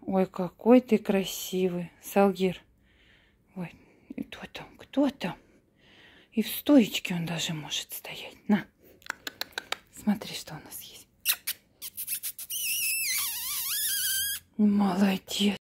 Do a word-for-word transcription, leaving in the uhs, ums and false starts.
Ой, какой ты красивый, Салгир. Ой, и кто там, кто там? И в стоечке он даже может стоять. На, смотри, что у нас есть. Молодец.